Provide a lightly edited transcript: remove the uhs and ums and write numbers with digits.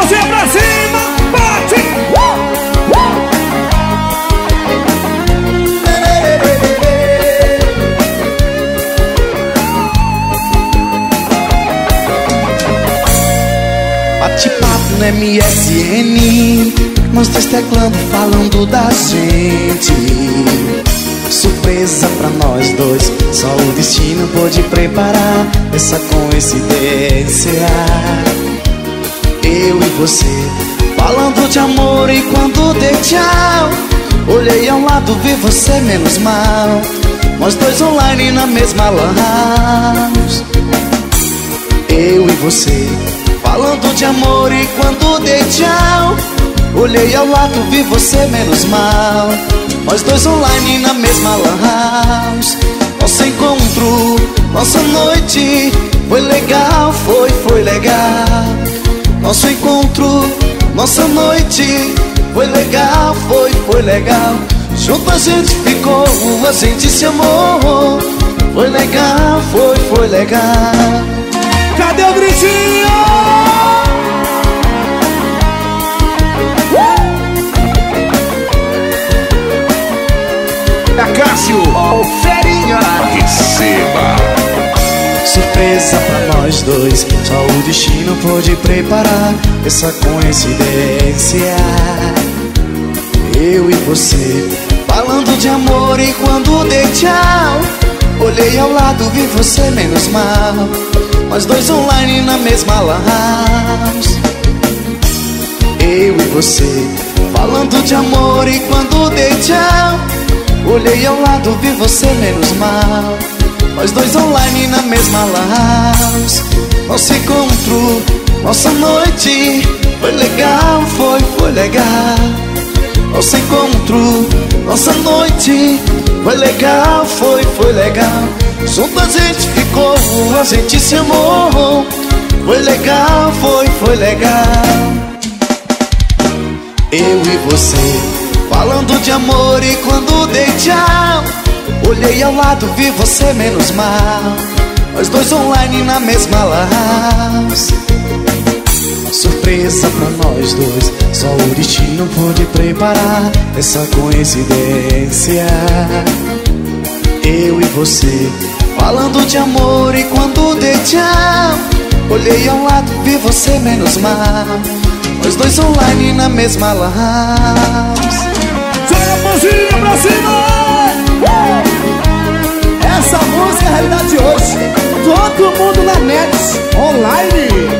mãozinha pra cima, bate! Bate-papo no MSN, nós dois teclando, falando da gente. Surpresa pra nós dois, só o destino pôde preparar essa coincidência. Eu e você, falando de amor, e quando dei tchau, olhei ao lado, vi você menos mal. Nós dois online na mesma lan house. Eu e você, falando de amor, e quando dei tchau, olhei ao lado, vi você menos mal. Nós dois online na mesma lan house. Nosso encontro, nossa noite foi legal, foi legal. Nosso encontro, nossa noite foi legal, foi legal. Junto a gente ficou, a gente se amou. Foi legal, foi legal. Cadê o gritinho? Acácio, ferinha, receba. Surpresa pra nós dois, só o destino pôde preparar essa coincidência. Eu e você, falando de amor, e quando dei tchau, olhei ao lado, vi você menos mal. Nós dois online na mesma lan house. Eu e você, falando de amor, e quando dei tchau, olhei ao lado, vi você menos mal. Nós dois online na mesma lan house. Nosso encontro, nossa noite foi legal, foi legal. Nosso encontro, nossa noite foi legal, foi legal. Junto a gente ficou, a gente se amou. Foi legal, foi legal. Eu e você, falando de amor, e quando dei tchau, olhei ao lado, vi você menos mal. Nós dois online na mesma lan house. Surpresa pra nós dois, só o destino pôde preparar essa coincidência. Eu e você, falando de amor, e quando dei tchau, olhei ao lado, vi você menos mal. Nós dois online na mesma lan house. Joga a mãozinha pra cima! Essa música é a realidade de hoje. Todo mundo na net, online.